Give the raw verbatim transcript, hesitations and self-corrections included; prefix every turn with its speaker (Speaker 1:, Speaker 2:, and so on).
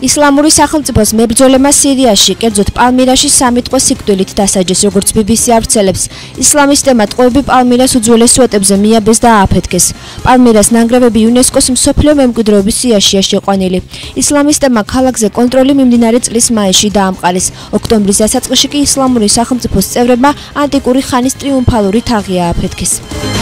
Speaker 1: ისლამური სახელმწიფოს მებრძოლებმა სირიაში, კერძოდ პალმირაში სამი თვე სიკვდილით დასაჯეს, როგორც ბი ბი სი ავრცელებს. ისლამისტებმა ტყვეები პალმირას უძველეს სვეტებზე მიაბეს და ააფეთქეს. პალმირას ნანგრევები იუნესკოს მსოფლიო მემკვიდრეობის სიაშია შეყვანილი. ისლამისტებმა ქალაქზე კონტროლი მიმდინარე წლის მაისში დაამყარეს. ოქტომბრის დასაწყისში კი ისლამური სახელმწიფოს წევრებმა ანტიკური ხანის ტრიუმფალური თაღი ააფეთქეს.